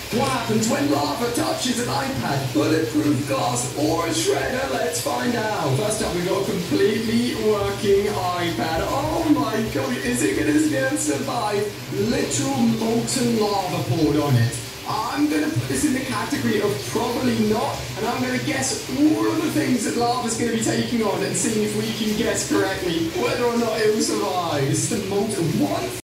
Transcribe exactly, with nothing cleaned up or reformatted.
What happens when lava touches an iPad, bulletproof glass, or a shredder? Let's find out. First up, we've got a completely working iPad. Oh my god, is it going to survive? Literal molten lava poured on it. I'm going to put this in the category of probably not, and I'm going to guess all of the things that lava's going to be taking on and seeing if we can guess correctly whether or not it will survive. This is the molten one.